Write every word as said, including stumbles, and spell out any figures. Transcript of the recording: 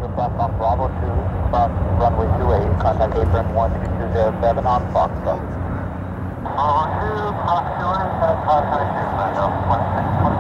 request on Bravo two from runway two eight, contact apron one two two zero seven on Foxtrot. Bravo two, Fox two eight, contact apron one six two